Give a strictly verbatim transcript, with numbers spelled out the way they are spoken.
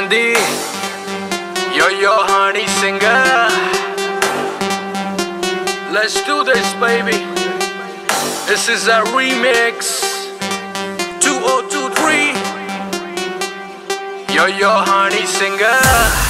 Hindi. Yo, yo, honey singer. Let's do this, baby. This is a remix. two oh two three. Yo, yo, honey singer.